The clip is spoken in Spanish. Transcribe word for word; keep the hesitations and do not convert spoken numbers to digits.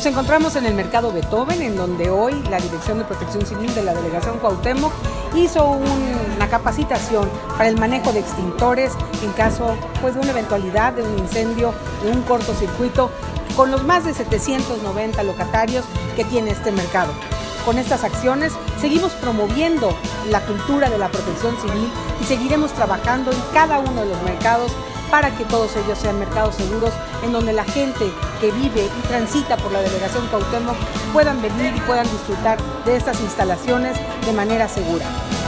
Nos encontramos en el Mercado Beethoven, en donde hoy la Dirección de Protección Civil de la Delegación Cuauhtémoc hizo un, una capacitación para el manejo de extintores en caso pues, de una eventualidad, de un incendio, de un cortocircuito, con los más de setecientos noventa locatarios que tiene este mercado. Con estas acciones seguimos promoviendo la cultura de la protección civil y seguiremos trabajando en cada uno de los mercados para que todos ellos sean mercados seguros, en donde la gente que vive y transita por la Delegación Cuauhtémoc puedan venir y puedan disfrutar de estas instalaciones de manera segura.